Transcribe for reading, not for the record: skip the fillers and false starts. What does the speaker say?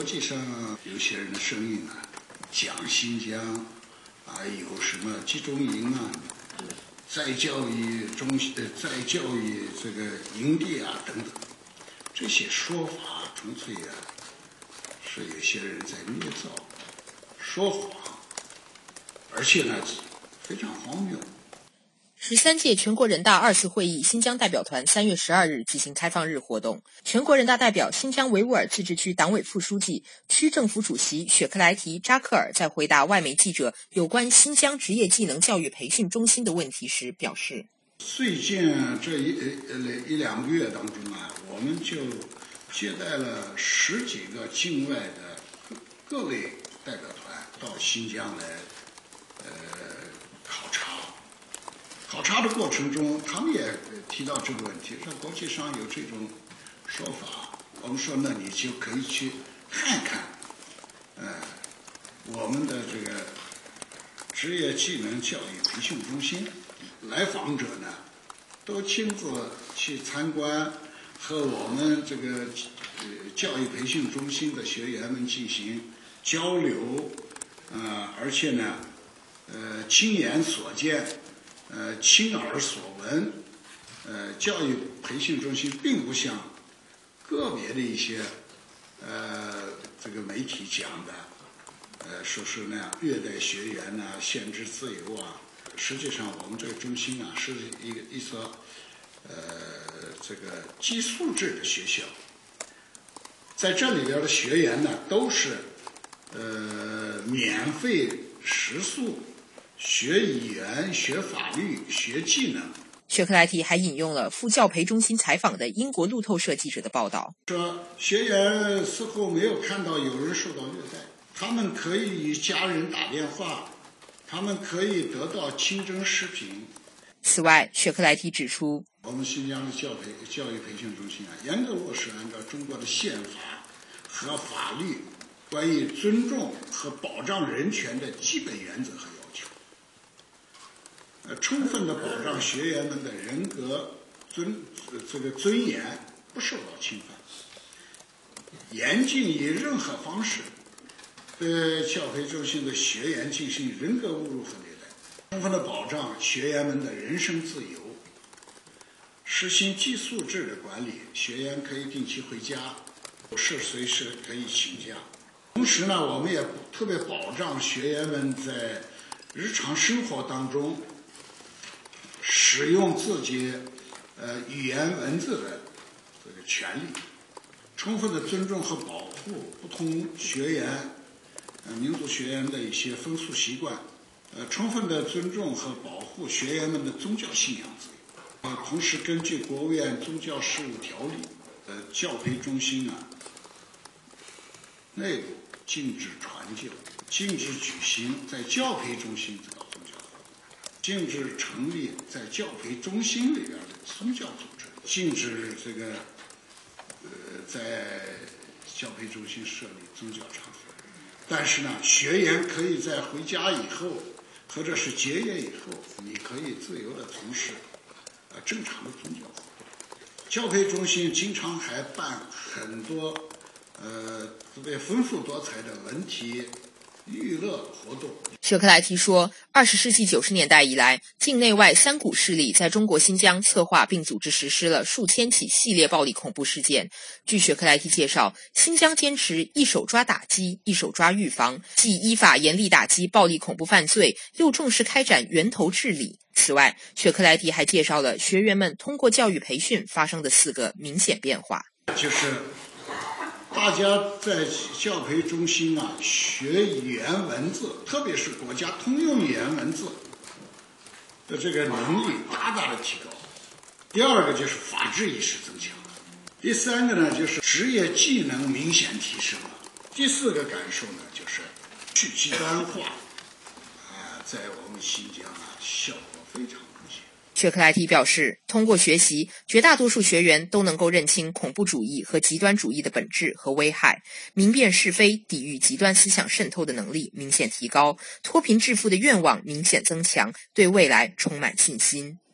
际上有些人的声音啊，讲新疆啊有什么集中营啊、再教育再教育这个营地啊等等，这些说法纯粹啊是有些人在捏造、说谎，而且呢非常荒谬。 13届全国人大2次会议新疆代表团3月12日举行开放日活动，全国人大代表、新疆维吾尔自治区党委副书记、区政府主席雪克来提扎克尔在回答外媒记者有关新疆职业技能教育培训中心的问题时表示： 最近这一两个月当中啊，我们就接待了10几个境外的各类代表团到新疆来考察。考察的过程中，他们也提到这个问题，说国际上有这种说法。我们说，那你就可以去看看，我们的这个职业技能教育培训中心，来访者呢都亲自去参观，和我们这个教育培训中心的学员们进行交流，而且呢，亲眼所见。亲耳所闻，教育培训中心并不像个别的一些这个媒体讲的，说是那样虐待学员呐、限制自由啊。实际上，我们这个中心啊是一所这个寄宿制的学校，在这里边的学员呢都是免费食宿。学语言、学法律、学技能。 雪克来提还引用了赴教培中心采访的英国路透社记者的报道， 说学员似乎没有看到有人受到虐待，他们可以与家人打电话，他们可以得到清真食品。 此外，雪克来提指出， 我们新疆的教育培训中心啊，严格落实按照中国的宪法和法律关于尊重和保障人权的基本原则和要求。充分地保障学员们的人格尊严不受到侵犯，严禁以任何方式对教培中心的学员进行人格侮辱和虐待，充分地保障学员们的人身自由，实行寄宿制的管理，学员可以定期回家，有事随时可以请假。同时呢，我们也特别保障学员们在日常生活当中使用自己语言文字的这个权利，充分的尊重和保护不同学员民族学员的一些风俗习惯，充分的尊重和保护学员们的宗教信仰自由。同时根据国务院宗教事务条例，教培中心啊内部禁止传教，禁止举行在教培中心搞宗教活动，禁止成立在教培中心里边的宗教组织，禁止这个在教培中心设立宗教场所。但是呢，学员可以在回家以后或者是结业以后，你可以自由地从事正常的宗教活动。教培中心经常还办很多特别丰富多彩的文体娱乐活动。 雪克来提说，20世纪90年代以来，境内外3股势力在中国新疆策划并组织实施了数千起系列暴力恐怖事件。据雪克来提介绍，新疆坚持一手抓打击，一手抓预防，既依法严厉打击暴力恐怖犯罪，又重视开展源头治理。此外，雪克来提还介绍了学员们通过教育培训发生的4个明显变化， 就是大家在教培中心啊学语言文字，特别是国家通用语言文字的这个能力大大的提高。第2个就是法治意识增强了。第3个呢就是职业技能明显提升了。第4个感受呢就是去极端化在我们新疆效果非常明显。 雪克来提表示，通过学习，绝大多数学员都能够认清恐怖主义和极端主义的本质和危害，明辨是非，抵御极端思想渗透的能力明显提高，脱贫致富的愿望明显增强，对未来充满信心。